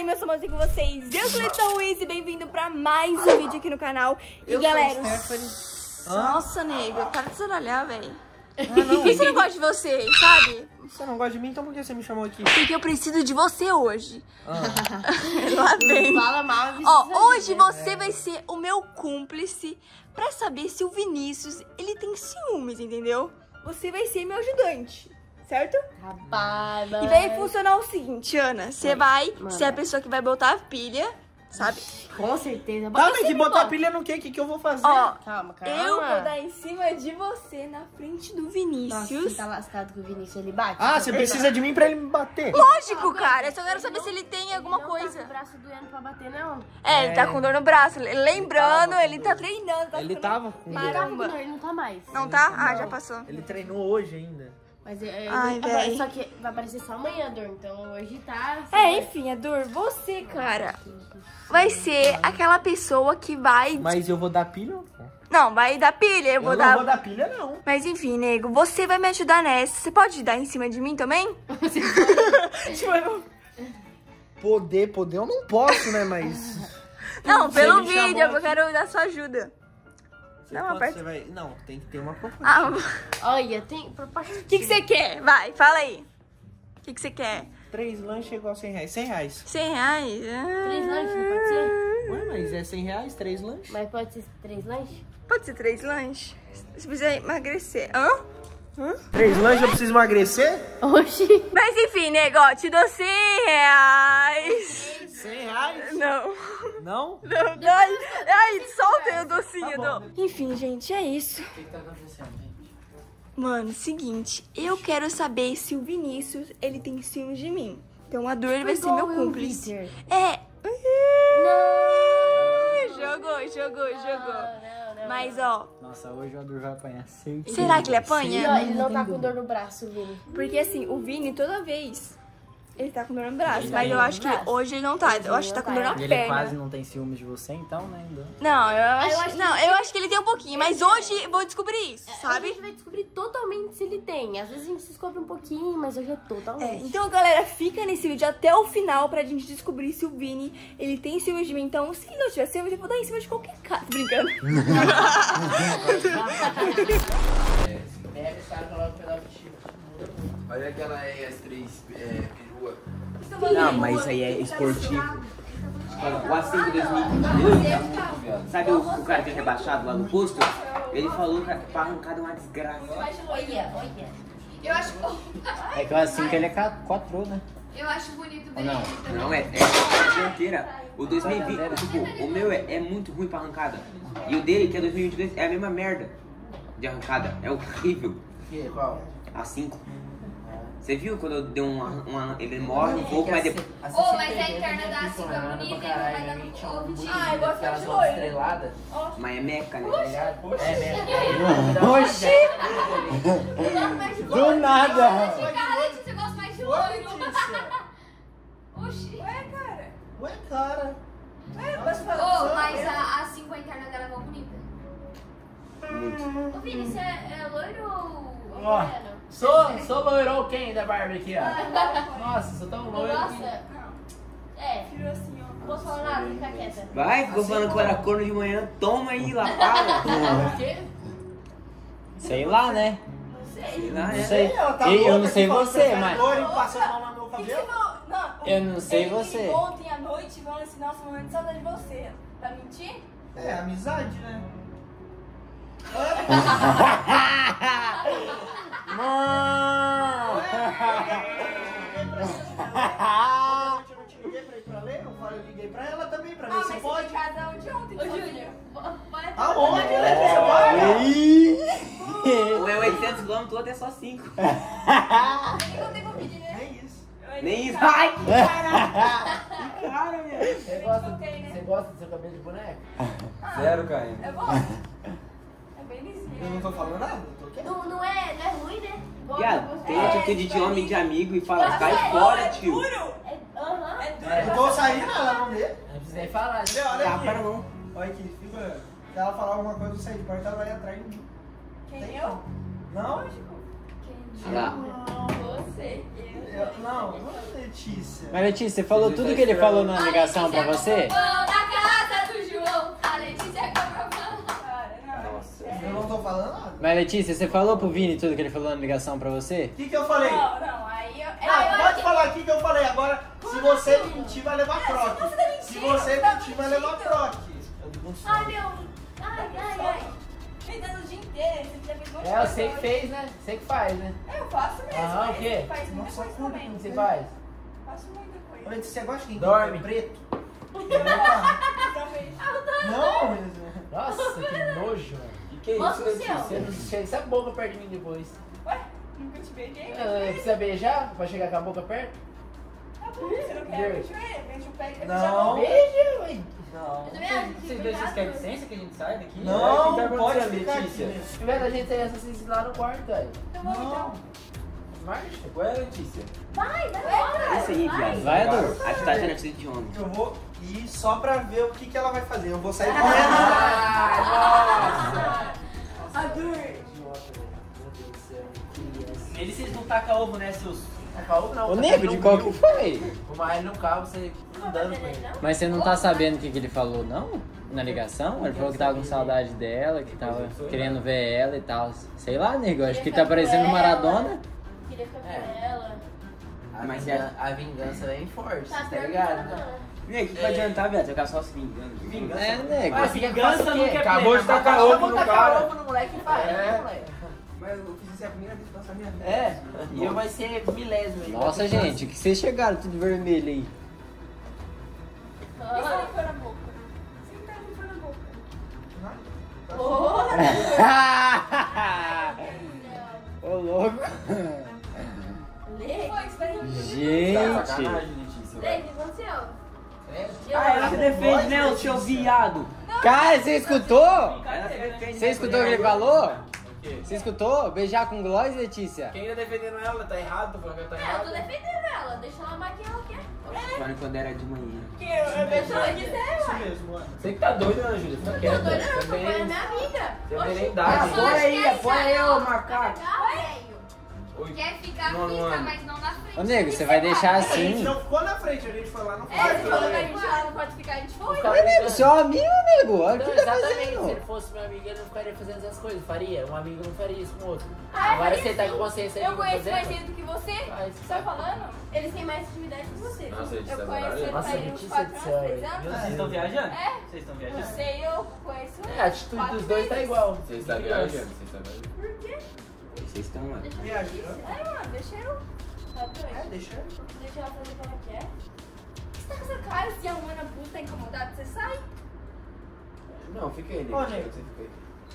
meus amores, com vocês? Eu sou Letícia Ruiz e bem-vindo pra mais um vídeo aqui no canal. E galera, nossa, nego, para de olhar, velho. Por que você não gosta de você, sabe? Você não gosta de mim, então por que você me chamou aqui? Porque eu preciso de você hoje. Lá vem. Fala mal. Ó, hoje você vai ser o meu cúmplice pra saber se o Vinícius, ele tem ciúmes, entendeu? Você vai ser meu ajudante, certo? Rapaz, E vai funcionar o seguinte, Ana. Você vai ser a pessoa que vai botar a pilha, sabe? Com certeza. Tá, mas que botar a pilha no quê? O que eu vou fazer? Ó, Calma. eu vou dar em cima de você na frente do Nossa, Vinícius. você tá lascado com o Vinícius, ele bate? Ah, você precisa de mim pra ele me bater? Lógico, cara. Eu só quero saber se ele tem alguma Não coisa. tá com o braço doendo pra bater, não. É, ele tá com dor no braço. Lembrando, ele tá treinando. Tá Ele ficando- tava com Ele tava com Caramba. dor, ele não tá mais. Não tá? Ah, já passou. Ele treinou hoje ainda. Mas Ai, véi. só que vai aparecer só amanhã a dor, então hoje tá... É, enfim, Edur, você, cara, vai ser aquela pessoa que vai... Mas eu vou dar pilha? Não, vai dar pilha, eu vou não dar... vou dar pilha, não. Mas enfim, nego, você vai me ajudar nessa. Você pode dar em cima de mim também? Tipo, eu não- Poder eu não posso, né, mas... Não, Você pelo me chamou vídeo, eu aqui. quero dar sua ajuda. Não, Quanto aperta. você vai... Não, tem que ter uma proposta. Ah, Olha, tem proposta... o que você quer? Vai, fala aí. O que você quer? 3 lanches é igual 100 reais. 100 reais. 100 reais? 3 lanches, não pode ser? Ué, mas é 100 reais, 3 lanches? Mas pode ser 3 lanches? Pode ser 3 lanches? Se precisar emagrecer. Hã? 3 lanches eu preciso emagrecer? Oxi. Mas enfim, nego, ó, te dou 100 reais. 100 reais? Não. Não? Não, ai, solta aí o docinho, Tá bom. Dô. Enfim, gente, é isso. O que tá acontecendo, gente? Mano, seguinte, eu quero saber se o Vinícius, ele tem ciúmes de mim. Então a Dor, ele vai ser meu cúmplice. É. Jogou. Não. Mas, ó, Nossa, hoje o Ador vai apanhar certeza. será que ele apanha? Não, ele não tá com dor no braço, Vini. Porque assim, o Vini, toda vez, ele tá com dor no braço. Ele Mas tá eu com acho que dor no braço. hoje ele não tá. Eu acho que tá com dor na E ele perna. quase não tem ciúmes de você, então, né? Ainda. Não, eu acho, que não, eu acho que ele tem um pouquinho. Mas hoje eu vou descobrir isso, A sabe? gente vai descobrir totalmente se ele tem. Às vezes a gente descobre um pouquinho, mas hoje é totalmente. Então, galera, fica nesse vídeo até o final pra gente descobrir se o Vini, ele tem ciúmes de mim. Então, se ele não tiver ciúmes, eu vou dar em cima de qualquer cara. Tô brincando. Pega esse cara e coloca um pedaço de chifre. Olha aquela ES3 perua. Não, mas isso aí é esportivo. O A5 2022. Sabe o cara que é rebaixado lá no posto? Ele falou que pra arrancada é uma desgraça. Olha. Eu acho, É que eu assim que ele é 4, né? eu acho bonito Ou bem. não? Não, é a dianteira. O 2020, tipo, o meu é muito ruim pra arrancada. E o dele, que é 2022, é a mesma merda de arrancada. É horrível. Qual? A5. Você viu quando eu dei ele morre um pouco, mas depois... Ô, mas a interna da A5 é bonita e não vai dar muito ouvido. Ah, eu gosto de loiro. Mas é meca, né? Oxi! Do nada! Letícia, você gosta mais de loiro. Oxi. Ué, cara. Ô, mas a A5, a interna dela é mó bonita. Ô, Vini, você é loiro ou moreno? Sou loirão quem da Barbie aqui, ó. Nossa, sou tão loiro que... Nossa. É. Não posso falar nada, fica quieta. Vai, ficou falando que eu era corno de manhã, toma aí, lapada. O quê? Sei lá, né? Sei lá, Não né? sei. Tá Eu não sei você, mas... Passando mal no meu cabelo? Eu não sei você. Ontem à noite, falando assim, nossa, morrendo de saudade de você. Tá mentindo? É, amizade, né? Eu não te liguei pra ir pra ler, eu liguei pra ela também, pra ver se pode. casal de ontem, Júnior. Aonde, Letícia? Bora! O meu 800 km, o outro é só 5. Nem isso. Nem isso. Ai! Você gosta do seu cabelo de boneca? Zero, cara. Eu gosto. É bem lisinho. Eu não tô falando nada, eu tô quieto. Não é ruim, né? Viado, tem atitude de homem de amigo e fala, sai fora, tio. Aham. Eu tô saindo, ela não vê. Não precisa nem falar. Olha, olha Tá, aqui. para não. Olha aqui, figura. Se ela falar alguma coisa, eu sair de perto, ela vai atrás de mim. Quem Tem eu? Não? Olha lá. Você. você. Não, Letícia. Mas Letícia, você falou tudo que ele falou na ligação pra você? Na casa do João, a Letícia comprou pão. Eu não tô falando nada. Mas Letícia, você falou pro Vini tudo que ele falou na ligação pra você? O que eu falei? Não, aí eu... Pode falar aqui que eu falei. Agora, se você mentir, vai levar croque. Se você mentir, vai levar croque. Ai, meu. Ai. Tentando o dia inteiro, você já fez muito É, você que fez, né? Você que faz, né? Eu faço mesmo. Aham, o mas quê? Faz muita coisa também. O que você faz? Faço muita coisa. Olha, você gosta de quem Dorme. tem preto? Talvez. Não, Nossa, que nojo, mano. Que isso, Mostra o Letícia? Você não chega essa boca perto de mim depois. Ué, nunca te beijei. Precisa beijar pra chegar com a boca perto? Tá bom, você não quer Deus. beijar? Beijo o pé e Não. Beija, ué. não. Vocês dois querem licença que a gente sai daqui? Não, O que tá pode acontecendo, ficar aqui Letícia? mesmo. Ao invés da gente sair assim lá no quarto, velho. Então vamos então. Marcha. Qual é, Letícia? Vai embora. Isso aí, viado. Vai, Edu. A gente tá tendo atitude de homem. Eu vou ir só pra ver o que ela vai fazer. Eu vou sair correndo. Nele vocês não tacam ovo, né, seus... Não, Ô, nego, de qual que foi? O Maio no carro, você andando com ele. Mas você não tá sabendo o que ele falou, não? Na ligação? Ele falou que tava com saudade dela, que tava querendo ver ela e tal. Sei lá, nego, acho que tá parecendo Maradona. Queria ficar com ela. Mas A vingança vem forte, Tá tá ligado? E aí, o que vai adiantar, viado? Você ficar só se vingando. É, nego. Mas Vingança nunca é Acabou plena. de tacar ovo no cara. Ovo no moleque faz, É. né, moleque? Mas eu fiz isso a primeira vez que eu faço a minha vida. É, e eu vai ser milésimo. aí. Nossa, gente, que vocês chegaram tudo vermelho aí. E se ele for na boca? Se ele for na boca? Ô, louco. Lê. Foi, espera aí. Gente. Sacanagem, Letícia. Lê, o que aconteceu? Ah, ela se defende, né, o seu viado? Cara, você escutou? Ela se defende. Você escutou o que ele falou? Você escutou? Beijar com gloss, Letícia? Quem tá defendendo ela? Tá errado? Tô falando que ela tá Eu tô errada. defendendo ela. Deixa ela amar quem ela quer. Falando quando era de manhã. Que eu beijo ela quiser, Isso ué. mesmo, mano. Você que tá doido, né, Júlia? Fica Tô quieto. doida não, tô Você apoiando tem- minha amiga. Você Oxi, tem nem idade. eu só Apoia aí, acho que é apoia isso, aí, ô ó. macaco. Velho. Oi. Quer ficar, Não, fica, mano. mas não na frente. Ô, nego, você vai deixar A gente assim? não ficou na frente, a gente foi lá no É, quarto. você falou que a gente lá não pode ficar, a gente foi. Ô, nego, seu amigo, nego. Olha o Não, que tá exatamente. Se ele fazendo. fosse meu amigo, ele não ficaria fazendo essas coisas. Faria. Um amigo não faria isso com o outro. Ah, Agora faria você tá sim. com consciência aí Eu do que conheço tá mais fazendo? ele do que você. Faz. Você tá falando? Eles têm mais intimidade que você. Nossa, Letícia, eu conheço ele Nossa, faz uns Letícia 4 do anos, céu, 3 velho. anos. Vocês estão viajando? É? Vocês estão Não viajando? sei, eu conheço É, a atitude dos dois tá igual. Você está viajando, você está viajando. Por quê? Vocês estão, mano. Viajando. É, mano, deixa eu. Tá doido? Deixa eu. Deixa ela fazer o que ela quer. Você tá com essa cara se a Ana puta tá incomodada, você sai? Não, fica aí, Ô, nego. nego. Você fica aí.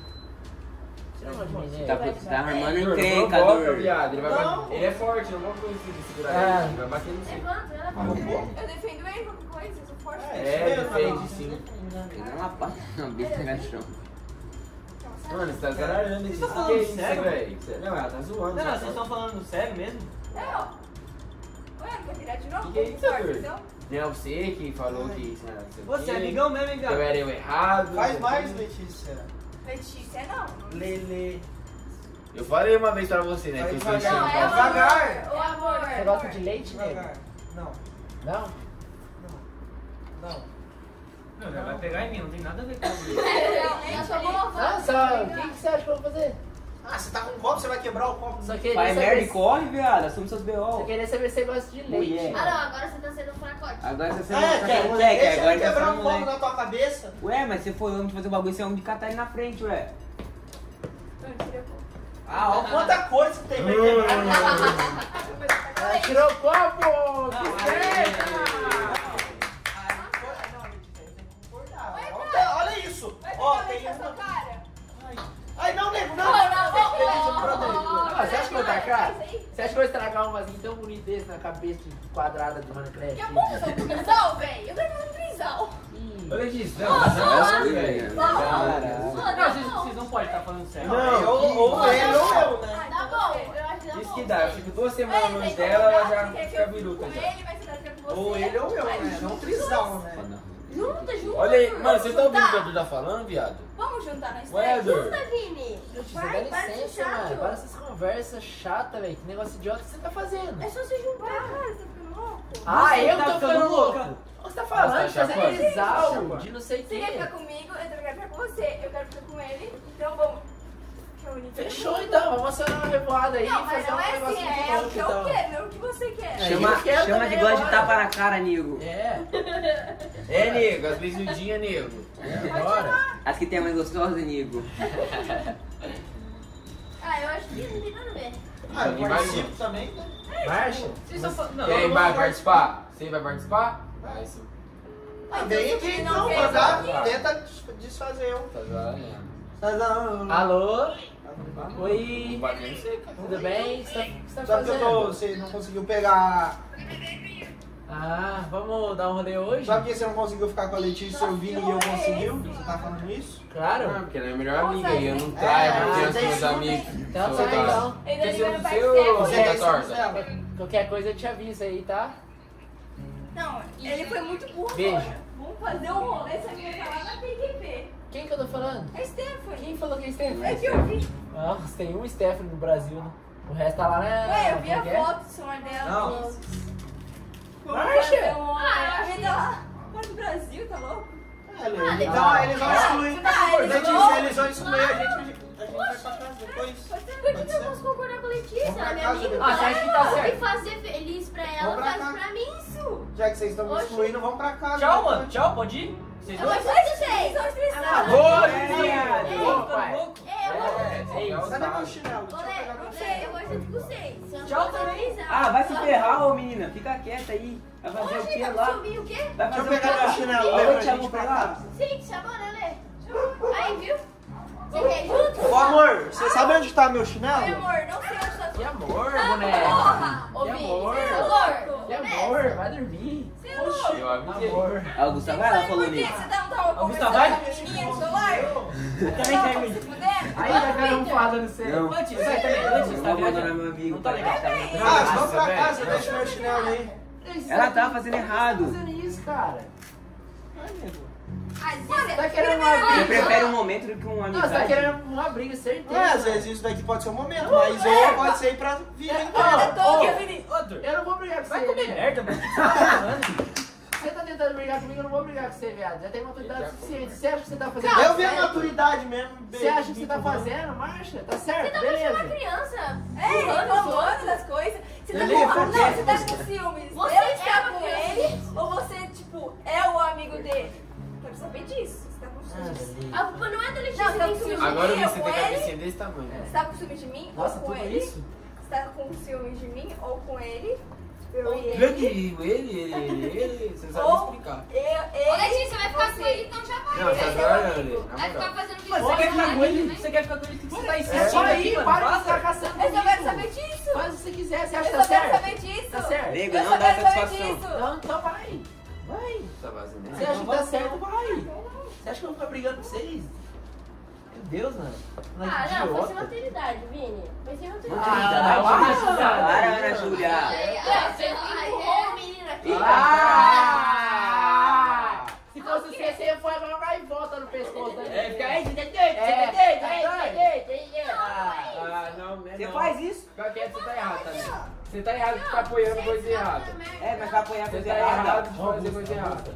Tira uma de mim, né? Tá armando Não, encrenca, não dor. viado. Ele, vai Não. bater- ele é forte, não vou conseguir segurar Ah. ele. Ele vai bater no seu. Levanta, ela Vamos vai. embora. Eu defendo ele, qualquer coisa, eu sou forte. É, defende sim. Ele dá uma pata na bicha no chão. Mano, você tá zararando isso. Vocês estão Que falando isso, sério? velho? Não, ela tá zoando. Não, só. vocês estão falando sério mesmo? É, ó. Ué, quer virar de novo? Que é isso, Forte, Arthur? então? Não, você que falou que isso era seu Você é quê. amigão mesmo, hein, Eu cara? era eu errado. Faz mais, Letícia. Letícia, não. Lele. Eu falei uma vez pra você, né? Vai Que eu sou devagar. Não, estranho. é Devagar. O amor. Você gosta de leite, nego? Devagar. Não. Não? Não. Não, já vai pegar em mim, não tem nada a ver com isso. Eu sou boa. Nossa, o que você acha que eu vou fazer? Ah, você tá com um copo, você vai quebrar o copo. Só queria Faz merda e saber, corre, viado. Assume seus só B.O. queria saber se você gosta de leite. Mulher. Ah, não, agora você tá sendo um fracote. Agora você É, é quer moleque, deixa agora ele você é quebrar um copo moleque. na tua cabeça. Ué, mas você foi homem de fazer o bagulho, você é homem de catar ele na frente, ué. Então, tira o copo. Ah, olha quanta coisa que tem pra quebrar. Ela tirou o copo! Que certo! Olha isso. Ó, tem essa uma... cara. Ai, não, nego, não. Ah, você acha que eu vou tacar? Você acha que eu vou estragar um vasinho tão bonito desse na cabeça quadrada do Minecraft? Daqui a pouco eu sou um trisal, velho. Eu quero fazer um trisal. Ih, Ô, Letícia, Não, não, velho. Não, vocês não podem estar falando sério. Não, ou ele ou eu, né? Tá bom, eu acho que dá Isso bom. que dá, eu fico 2 semanas longe dela, ela já fica viruta Com já. ele, vai ser com você. Ou ele ou eu, né? Não trisal, né? Junta. Olha aí, mano, você tá ouvindo o que o Edu tá falando, viado? Vamos juntar nós Ué, três. Edu. Junta, Vini. Você Vai, dá para de licença, ser chato. mano. Para essas conversas chatas, velho. Que negócio idiota que você tá fazendo. É só se juntar. Você tá ficando louco? Ah, eu tá tô ficando ficando louca. louco. Você tá falando de Tá fazer chapando. trisal, de não sei o Você quer ficar quê. comigo? Eu também quero ficar com você. Eu quero ficar com ele. Então vamos. Fechou então, vamos acionar uma revoada aí. Não, mas fazer não um é assim. negocinho É o louco, que eu então. quero, não o que você quer. É. Chama, eu quero chama também de gosto de agora. tapa na cara, nego. É. É, nego, as beijudinhas, nego. Bora. As que tem a mais gostosa, nego. Ah, eu acho que não tem nada a ver. Ah, eu participo também, né? Marcha. Vocês estão falando. Não, E aí, eu vai vou participar? Você vai participar? Vai sim. Ah, vem aqui não então, quer mandar. jogar. Tenta desfazer um. Tá valendo. Alô? Alô? Oi. Tudo bem? O que você tá Só que fazendo? você não conseguiu pegar. Ah, vamos dar um rolê hoje? Só porque você não conseguiu ficar com a Letícia, o Vini e eu conseguiu? Você tá falando isso? Claro. Porque ela é a melhor amiga e eu não traio É, porque eu mas sou meus isso não amigos. Então Sou tá otário. então. Ele Quer vai dizer, no seu parceiro. Você Zé é da Torta. dela. Qualquer coisa eu te aviso aí, tá? Não, ele foi muito burro. Beijo. agora. Vamos fazer um rolê, essa menina tá lá na PQP. Quem que eu tô falando? É Stephanie. Quem falou que é Stephanie? É que eu vi. Nossa, tem um Stephanie no Brasil, né? O resto tá lá na... Ué, eu vi a como que é? foto do celular dela. Não. Vamos Marcha. fazer um rolê. Ah, eu A vida lá. Fora do Brasil, tá louco? É, Lê. Então eles vão excluir. Ah, eles Letícia, vão- eles vão excluir a gente vai pra casa depois. Por que eu posso concordar com a Letícia? Vamos pra Ela é minha casa amiga. depois. Ah, você acha que tá E certo? fazer feliz pra ela, Vamos pra faz cá. pra mim isso. Já que vocês estão me Oxi. excluindo, vamos pra casa. Tchau, mano. Tchau, pode ir? Vocês Eu dois? vou te vocês. São estressados. Ô, pai. Eu vou. Cadê meu chinelo? Deixa eu Olé, pegar meu olé, eu vou junto com vocês. Você não Tchau pode também. avisar. Ah, vai se Só- ferrar, ô menina. Fica quieta aí. Vai fazer o Oxe, que tá lá? com ciúminho, o quê? Vai Deixa eu fazer o pegar meu que chinelo, lá? Lê, Eu pra te gente amo pra pra lá. casa. Sim, chamou, né, Lê? Aí, viu? Você quer ir junto? Ô amor, você sabe onde tá meu Oi, chinelo? amor, não sei onde tá Que amor, Porra! boneca. Ô, Que Vini, amor. você é louco? Que amor, vai dormir. Oxi. Eu avisei. Amor. Ah, o Gustavo vai lá falando Por que isso. você não tava Gustavo, conversando vai? com a menininha no celular? Também quero ir. Se fuder? Aí vai ficar um fada no céu. Não. Antes, sai também. Antes, Eu tá vou abandonar viajando. meu amigo. Não tá legal, tá Ah, vendo? vamos pra velho. casa, deixa meu chinelo aí. Ela tá fazendo errado. fazendo isso, cara? Ai, Você tá você... querendo uma Você briga? prefere um momento do que uma Não, você tá amizade. querendo uma briga, certeza. É, às vezes isso daqui pode ser um momento, mas ou pode ser pra vir É, embora. ó, Que Vini? Outro. Eu não vou brigar com Vai você, comer né? merda, mano. O que você tá falando? Você tá tentando brigar comigo, eu não vou brigar com você, viado. Já tem maturidade suficiente. Você acha que você tá fazendo Eu vi a certo? maturidade mesmo. Você acha que você tá fazendo? Marcha, tá certo, Você tá parecendo uma beleza. criança. Ei, reclamando das coisas. Você tá Lelê, com... por Não, quê? você tá com ciúmes. Você Eu é estar uma com criança. ele ou você, tipo, é o amigo dele? Quero saber disso. Você tá com ciúmes. A culpa não é da Letícia, Não, tá nem com sua. ciúmes. Agora Eu você com tem ele? cabecinha desse tamanho. Você tá com ciúmes de mim Nossa, ou com tudo ele? isso? Você tá com ciúmes de mim ou com ele? Eu e ele. Grande, ele, você não sabe Ou explicar. ele. Ô, Letícia, vai ficar você. com ele, então já vai. Não, você tá adorando ele, na Vai ficar moral. fazendo vídeo. Mano, você quer ficar com ele? Você quer ficar com ele? O que você tá insistindo Só aqui, aí, mano? para de Faça. ficar caçando Eu só quero comigo. saber disso. Faz o que você quiser, você Eu acha que só tá quero certo? saber disso. Tá certo. Nego, Eu não só dá quero saber satisfação. disso. Não, então vai. Vai. Tá vazando, Você acha que tá certo? Vai. Você acha que eu vou ficar brigando com vocês? Meu Deus, mano. Ah, não, foi sem Idiota. maturidade, Vini. Foi sem maturidade. Para, Ana Júlia. Você empurrou o menino aqui. Ah! Se fosse você, você ia fogar vai e volta no pescoço. É, fica aí, Ah, não, né? Você não. faz isso? Fica quieto, você tá errado também. Você tá errado de ficar apoiando coisa errada. É, mas vai apoiar Você coisa tá errado errada. de fazer coisa errada.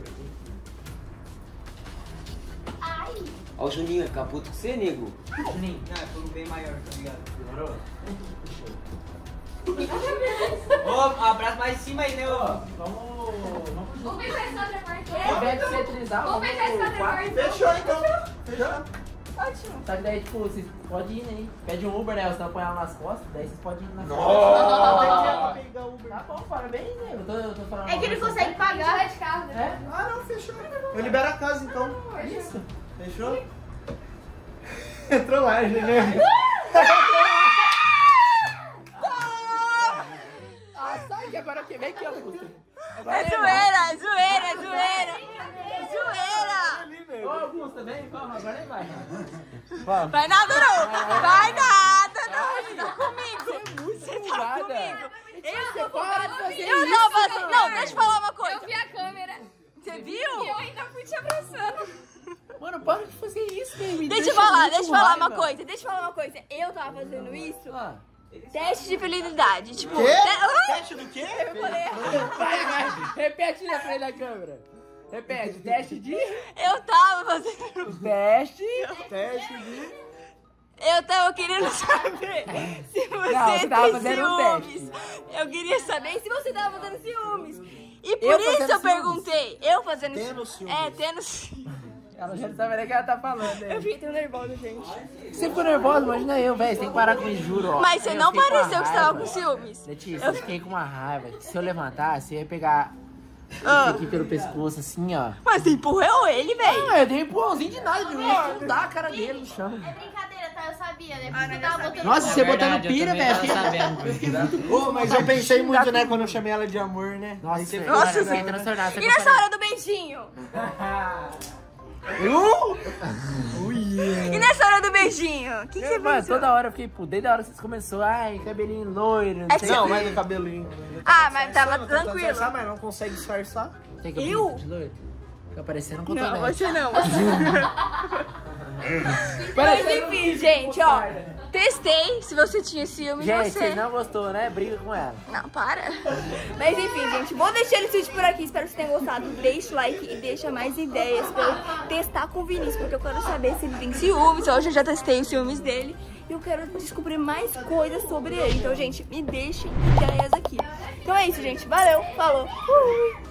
Ai. Ó o Juninho, fica puto com você, nego. Juninho, não, é por um bem maior, tá ligado? Demorou? Ô, um abraço mais em cima aí, né, ô? Vamos. Vamos ver qual é a outra parte. Ao invés de você trisar, Vamos ver qual é a outra parte. Fechou então. Fechou. Ótimo. Só que daí, tipo, vocês podem ir, né? Pede um Uber, né? Você não põe ela nas costas, daí vocês podem ir nas Nossa. Pegar Uber. Tá bom, parabéns, né? Eu tô falando. É que ele uma coisa consegue pagar de carro, assim. né? É? Ah, não, fechou. Eu libero a casa então. Isso. Fechou? Entrou lá, né? Ah, sai que agora que vem aqui, Augusto. É zoeira, zoeira, zoeira. Zoeira. Ô, Augusto, vem, vamos, agora ele vai. Vai nada não. Vai nada não. Você tá comigo. Você tá comigo. Você para de fazer Eu isso, não faço. Não, deixa eu falar uma coisa. Eu vi a câmera. Você viu? Eu ainda deixa eu falar uma coisa. Eu tava fazendo isso. Teste de fidelidade. Tipo, Quê? Teste do quê? Eu falei errado. Vai. Repete na frente da câmera. Repete, teste de... Eu tava fazendo... Teste de... Eu tava querendo saber se você tava tem fazendo ciúmes. Eu queria saber se você tava fazendo ciúmes. E por isso eu perguntei. Eu fazendo ciúmes. Tendo ciúmes. Ela já não sabe nem o que ela tá falando. Eu fiquei tão nervosa, gente. Você ficou nervosa? Imagina eu, velho. Você tem que parar com isso, juro. Ó. Mas você não pareceu que você tava com ciúmes. Letícia, eu fiquei com uma raiva. Se eu levantasse, eu ia pegar... aqui pelo pescoço, assim, ó. Mas você empurrou ele, velho. Eu dei um empurrãozinho de nada, de mim. Não dá a cara dele no chão. É brincadeira, tá? Eu sabia, né? Porque eu tava botando... Nossa, você botando pira, velho. Eu fiquei muito... Mas eu pensei muito, né, quando eu chamei ela de amor, né? Nossa, você E nessa hora do beijinho? E nessa hora do beijinho? O que você fez? Toda hora eu fiquei, pô, desde a hora que vocês começaram, ai, cabelinho loiro, não sei. Não, mas o cabelinho. Mas tava tranquilo. Mas não consegue disfarçar. Tem cabelo de loiro? Fica parecendo um cotonete. Não, você não. Mas enfim, gente, ó. Testei se você tinha ciúme de Gente, você. você não gostou, né? Briga com ela. Não, para. Mas enfim, gente, vou deixar esse vídeo por aqui. Espero que vocês tenham gostado. Deixa o like e deixa mais ideias pra eu testar com o Vinícius, porque eu quero saber se ele tem ciúmes. Hoje eu já testei os ciúmes dele e eu quero descobrir mais coisas sobre ele. Então, gente, me deixem ideias aqui. Então é isso, gente. Valeu, falou.